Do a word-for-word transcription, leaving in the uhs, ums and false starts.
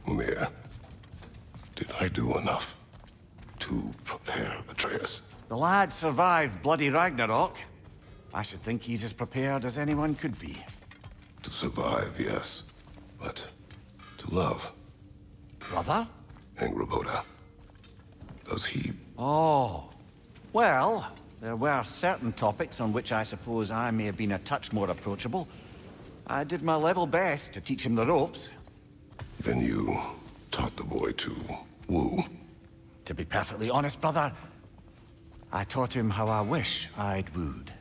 Mimir, did I do enough to prepare Atreus? The lad survived bloody Ragnarok. I should think he's as prepared as anyone could be. To survive, yes. But to love, Brother? Angrboda, does he... Oh. Well, there were certain topics on which I suppose I may have been a touch more approachable. I did my level best to teach him the ropes. Then you taught the boy to woo? To be perfectly honest, brother, I taught him how I wish I'd wooed.